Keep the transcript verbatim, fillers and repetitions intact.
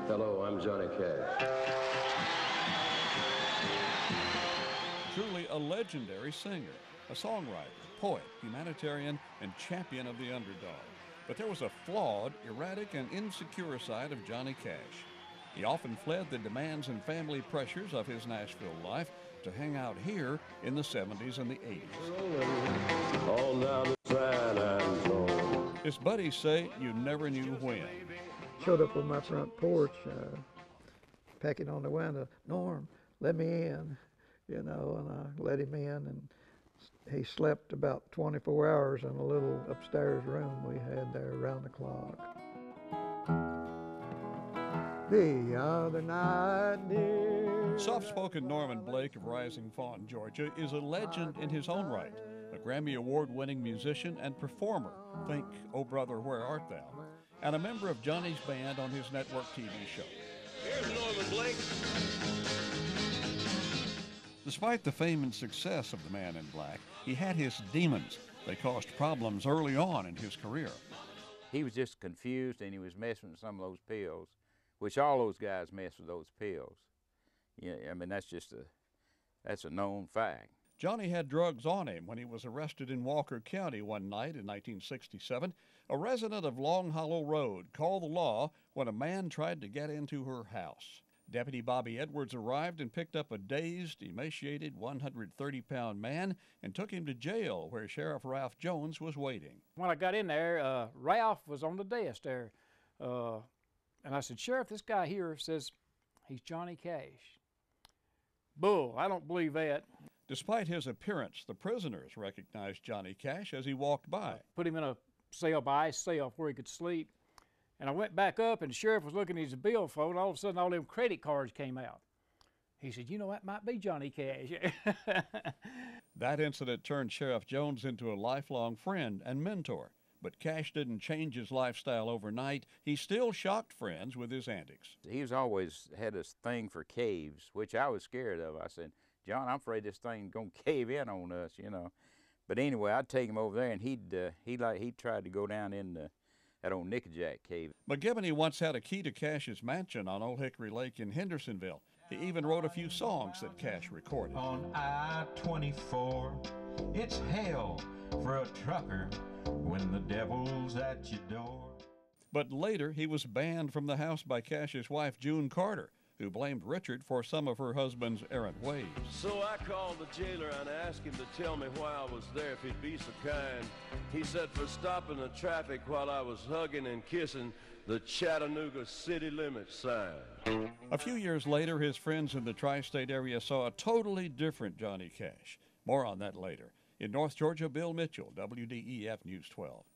Hello, I'm Johnny Cash. Truly a legendary singer, a songwriter, poet, humanitarian, and champion of the underdog. But there was a flawed, erratic, and insecure side of Johnny Cash. He often fled the demands and family pressures of his Nashville life to hang out here in the seventies and the eighties. All down the San Antonio. His buddies say you never knew when. Showed up on my front porch, uh, pecking on the window. Norm, let me in, you know, and I let him in, and he slept about twenty-four hours in a little upstairs room we had there around the clock. The other night, dear. Soft-spoken Norman Blake of Rising Fawn, Georgia, is a legend in his own right, a Grammy Award-winning musician and performer. Think Oh Brother, Where Art Thou? And a member of Johnny's band on his network T V show. Here's Norman Blake. Despite the fame and success of the Man in Black, he had his demons. They caused problems early on in his career. He was just confused, and he was messing with some of those pills, which all those guys mess with those pills. Yeah, I mean, that's just a, that's a known fact. Johnny had drugs on him when he was arrested in Walker County one night in nineteen sixty-seven. A resident of Long Hollow Road called the law when a man tried to get into her house. Deputy Bobby Edwards arrived and picked up a dazed, emaciated one hundred thirty pound man and took him to jail where Sheriff Ralph Jones was waiting. When I got in there, uh, Ralph was on the desk there. Uh, and I said, Sheriff, this guy here says he's Johnny Cash. Bull, I don't believe that. Despite his appearance, the prisoners recognized Johnny Cash as he walked by. Put him in a cell by himself where he could sleep. And I went back up, and the sheriff was looking at his billfold, and all of a sudden all them credit cards came out. He said, you know, that might be Johnny Cash. That incident turned Sheriff Jones into a lifelong friend and mentor. But Cash didn't change his lifestyle overnight. He still shocked friends with his antics. He was always had this thing for caves, which I was scared of. I said, John, I'm afraid this thing's gonna cave in on us, you know. But anyway, I'd take him over there, and he'd uh, he like he tried to go down in the, that old Nickajack cave. McGivney once had a key to Cash's mansion on Old Hickory Lake in Hendersonville. He even wrote a few songs that Cash recorded. On I twenty-four, it's hell for a trucker when the devil's at your door. But later, he was banned from the house by Cash's wife, June Carter, who blamed Richard for some of her husband's errant ways. So I called the jailer and asked him to tell me why I was there, if he'd be so kind. He said for stopping the traffic while I was hugging and kissing the Chattanooga city limits sign. A few years later, his friends in the tri-state area saw a totally different Johnny Cash. More on that later. In North Georgia, Bill Mitchell, W D E F News twelve.